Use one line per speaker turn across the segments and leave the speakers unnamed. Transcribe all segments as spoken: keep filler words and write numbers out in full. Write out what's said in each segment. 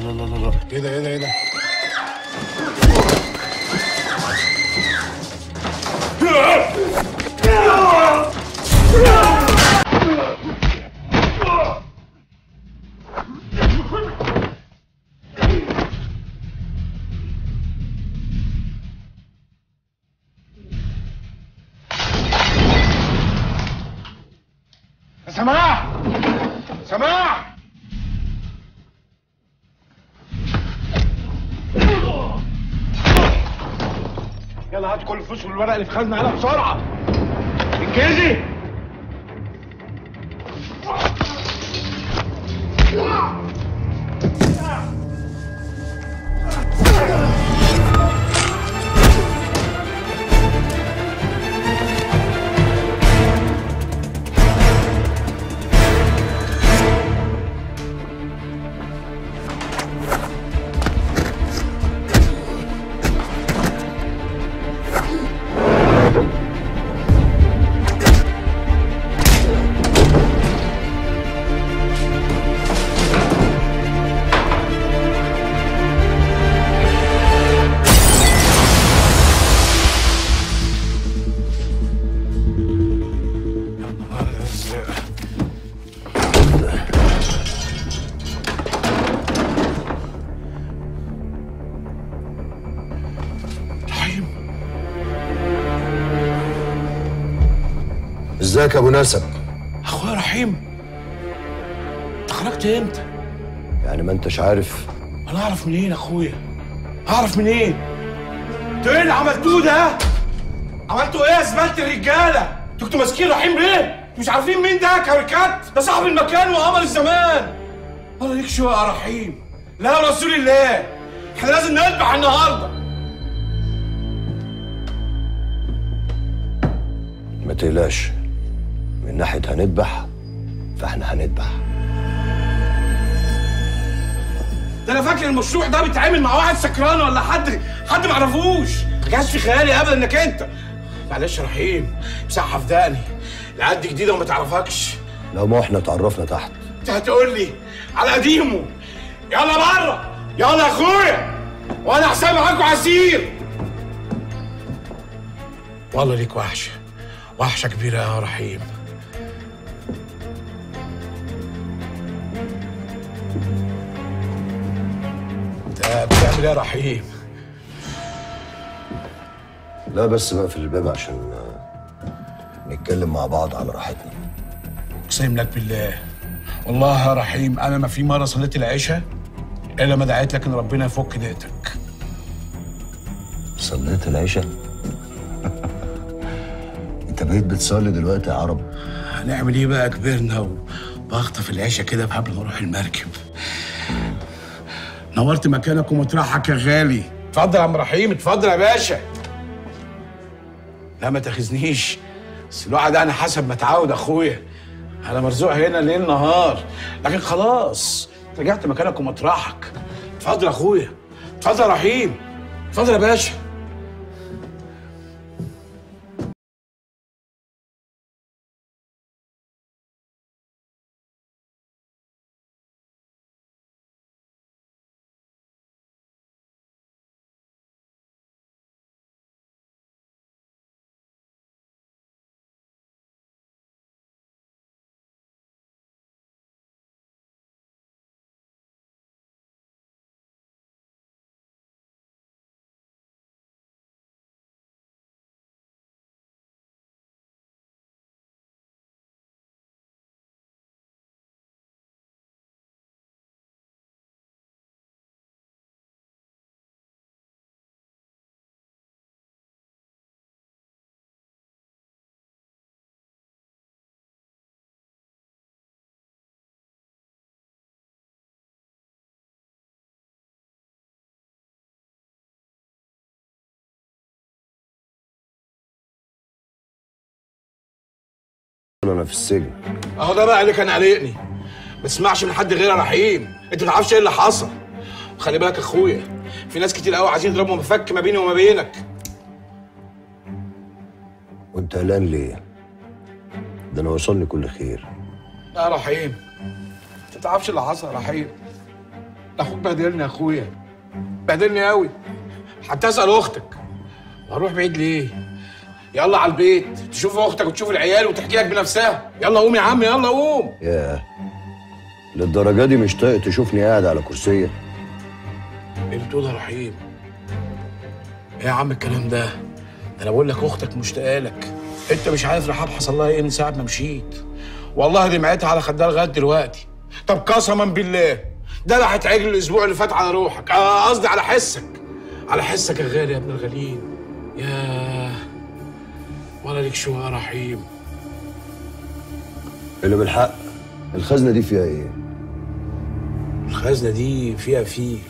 لا لا لا لا، ايه ده ايه ده ايه ده؟ سماح! سماح! يلا هات كل الفلوس والورق اللي في خزنة عليها بسرعة. انجزي!
ازيك يا ابو نسب؟
اخويا رحيم، انت خرجت امتى؟
يعني ما انتش عارف؟
انا اعرف منين اخويا؟ اعرف منين؟ انتوا ايه اللي عملتوه ده؟ عملتوا ايه يا زباله الرجاله؟ انتوا كنتوا ماسكين رحيم ليه؟ انتوا مش عارفين مين ده كاريكات؟ ده صاحب المكان وقمر الزمان. الله ليك شو يا رحيم؟ لا يا رسول الله، احنا لازم نذبح النهارده.
ما تقلقش، من ناحيه هنذبح فاحنا هنذبح.
ده انا فاكر المشروع ده بيتعامل مع واحد سكران ولا حد حد ما اعرفوش. ما جاش في خيالي ابدا انك انت. معلش يا رحيم، مسحها في دقني، العيال دي جديده وما تعرفكش.
لو ما احنا اتعرفنا تحت.
انت هتقول لي على قديمه. يلا بره، يلا يا اخويا، وانا حساب معاكوا عسير. والله ليك وحشه، وحشه كبيره يا رحيم. انت بتعمل ايه يا رحيم؟
لا بس بقفل الباب عشان نتكلم مع بعض على راحتنا.
اقسم لك بالله والله يا رحيم انا ما في مره صليت العشاء الا ما دعيت لك ان ربنا يفك ضيقتك.
صليت العشاء؟ انت بقيت بتصلي دلوقتي يا عرب؟
هنعمل ايه بقى، كبرنا وبخطف العشاء كده قبل ما اروح المركب. نورت مكانك ومطرحك يا غالي. اتفضل يا عم رحيم، اتفضل يا باشا. لا ما تاخذنيش، بس الواحد انا حسب ما اتعود اخويا، انا مرزوق هنا ليل نهار، لكن خلاص رجعت مكانك ومطرحك. اتفضل يا اخويا، اتفضل يا رحيم، اتفضل يا باشا.
انا في السجن
اهو ده بقى اللي كان قلقني. ما تسمعش من حد غير يا رحيم، انت ما تعرفش ايه اللي حصل. وخلي بالك يا اخويا، في ناس كتير قوي عايزين يضربوا مفك ما بيني وما بينك.
وانت قلقان ليه؟ ده انا وصلني كل خير.
لا يا رحيم، انت ما تعرفش اللي حصل يا رحيم. ده اخوك بهدلني يا اخويا، بهدلني قوي. حتى اسال اختك. وهروح بعيد ليه؟ يلا على البيت تشوف اختك وتشوف العيال وتحكي لك بنفسها. يلا قوم يا عم، يلا قوم.
ياه، للدرجه دي مش طايق تشوفني قاعد على كرسيه؟
ايه اللي بتقوله يا رحيم؟ ايه يا عم الكلام ده؟ انا بقول لك اختك مشتاقه لك. انت مش عارف رحاب حصل لها ايه من ساعه ما مشيت. والله دمعتها على خدها لغايه دلوقتي. طب قسما بالله دلعت عجل الاسبوع اللي فات على روحك، آه قصدي على حسك، على حسك يا غالي يا ابن الغاليين. ياه ولا ليك شو يا رحيم.
اللي بالحق الخزنه دي فيها ايه؟
الخزنه دي فيها فيل.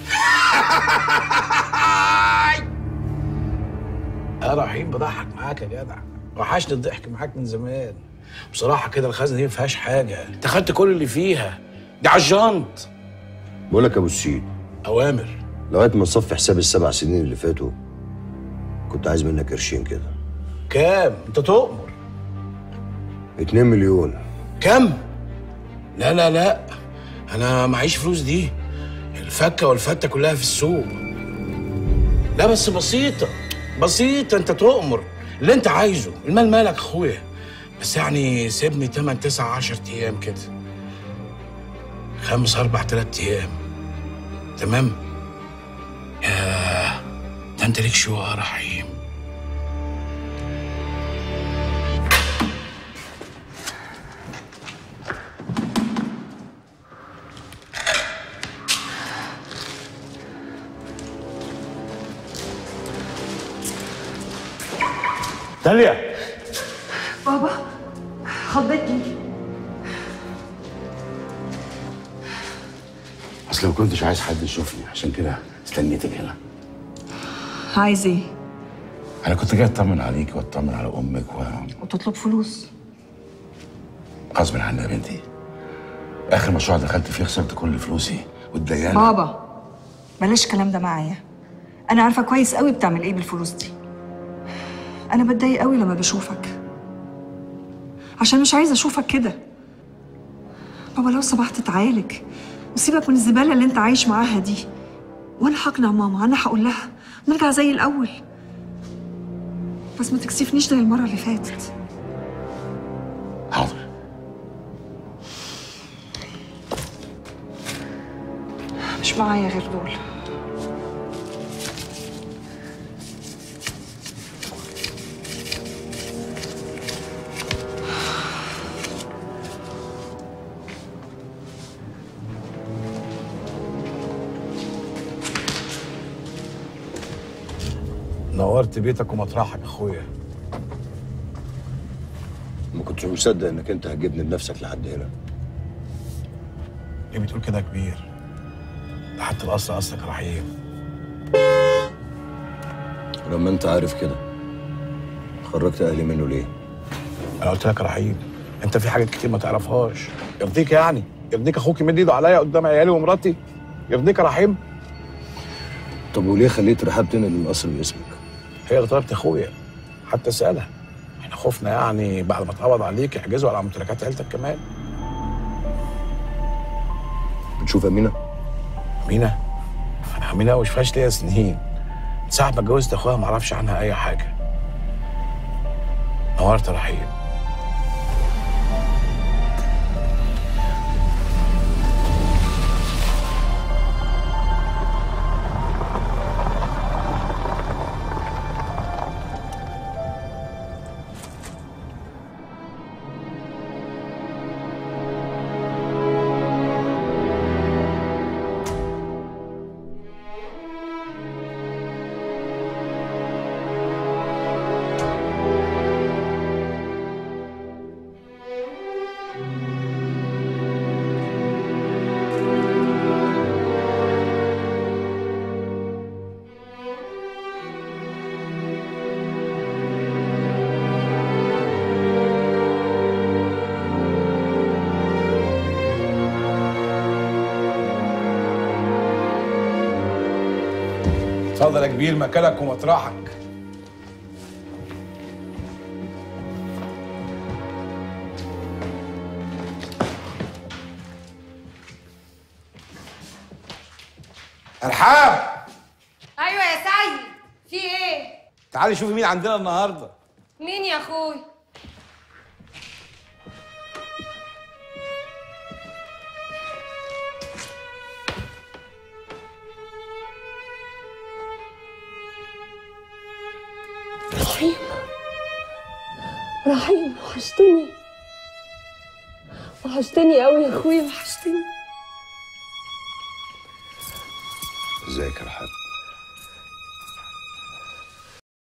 يا رحيم بضحك معاك يا جدع، وحشني الضحك معاك من زمان. بصراحه كده الخزنه دي ما فيهاش حاجه، انت خدت كل اللي فيها، دي على الجنط.
بقول لك يا ابو السيد،
اوامر.
لغايه ما تصفي حساب السبع سنين اللي فاتوا كنت عايز منك قرشين كده.
كام؟ انت تؤمر.
اتنين مليون.
كم؟ لا لا لا، انا معيش فلوس دي. الفكه والفته كلها في السوق. لا بس بسيطه بسيطه، انت تؤمر اللي انت عايزه. المال مالك اخويا، بس يعني سيبني تمن تسع عشر ايام كده، خمس اربع تلات ايام. تمام؟ ياه ده انت ليك شو يا رحيم.
داليا.
بابا خضتني.
اصل ما كنتش عايز حد يشوفني، عشان كده استنيتك هنا.
عايز ايه؟
انا كنت جاي اطمن عليك واطمن على امك و
وتطلب فلوس؟
غصب عني يا بنتي. اخر مشروع دخلت فيه خسرت كل فلوسي والديانه.
بابا بلاش الكلام ده معايا، انا عارفه كويس قوي بتعمل ايه بالفلوس دي. انا بتضايق قوي لما بشوفك، عشان مش عايزه اشوفك كده. بابا لو سمحت تعالج وسيبك من الزباله اللي انت عايش معاها دي، وانا هقنع ماما، انا هقول لها نرجع زي الاول، بس ما تكسفنيش زي المره اللي فاتت.
حاضر.
مش معايا غير دول.
نورت بيتك ومطرحك اخويا.
ما كنتش مصدق انك انت هتجيبني بنفسك لحد هنا.
ليه بتقول كده يا كبير؟ ده حتى الاصل اصلك يا رحيم.
ولما انت عارف كده خرجت اهلي منه ليه؟
انا قلت لك يا رحيم انت في حاجات كتير ما تعرفهاش. يرضيك يعني؟ يرضيك اخوك يمد ايده عليا قدام عيالي ومراتي؟ يرضيك يا رحيم؟
طب وليه خليت رحاب تنقل القصر باسمك؟
هي غلطت اخويا، حتى اسالها. احنا خفنا يعني بعد ما اتقبض عليك يحجزوا على ممتلكات عيلتك كمان.
بتشوف امينه؟
امينه؟ امينه ما شفتهاش ليا سنين. من ساعه ما اتجوزت اخوها ما اعرفش عنها اي حاجه. نورت يا رحيم. اتفضل يا كبير، مكانك ومطرحك. ارحاب.
ايوه يا سيد، في ايه؟
تعالي شوفي مين عندنا النهارده.
مين يا اخوي؟
رحيم رحيم وحشتني وحشتني قوي يا اخويا، وحشتني.
ازيك يا رحاب؟